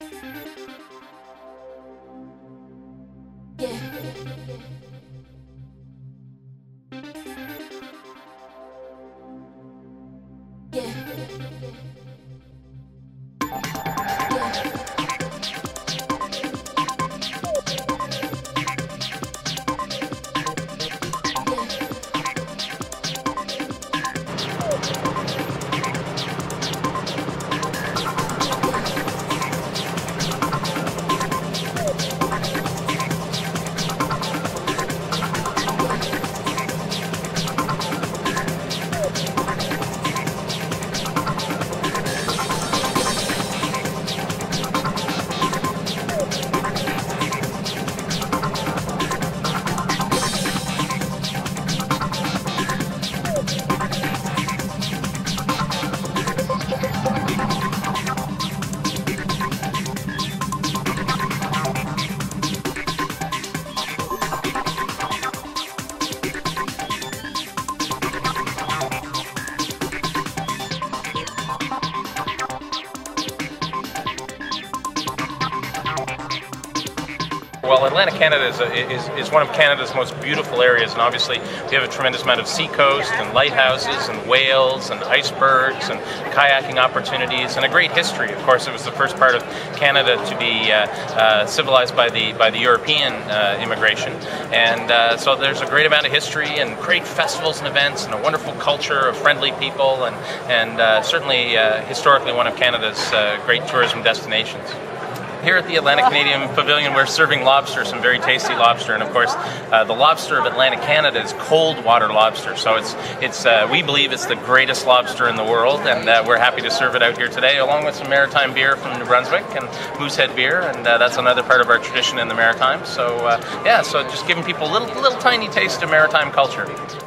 Well, Atlantic Canada is one of Canada's most beautiful areas, and obviously we have a tremendous amount of seacoast and lighthouses and whales and icebergs and kayaking opportunities and a great history. Of course, it was the first part of Canada to be civilized by the European immigration, and so there's a great amount of history and great festivals and events and a wonderful culture of friendly people, and certainly historically one of Canada's great tourism destinations. Here at the Atlantic Canadian Pavilion, we're serving lobster, some very tasty lobster, and of course, the lobster of Atlantic Canada is cold water lobster. So we believe it's the greatest lobster in the world, and we're happy to serve it out here today, along with some maritime beer from New Brunswick and Moosehead beer, and that's another part of our tradition in the Maritimes. So yeah, so just giving people a little tiny taste of maritime culture.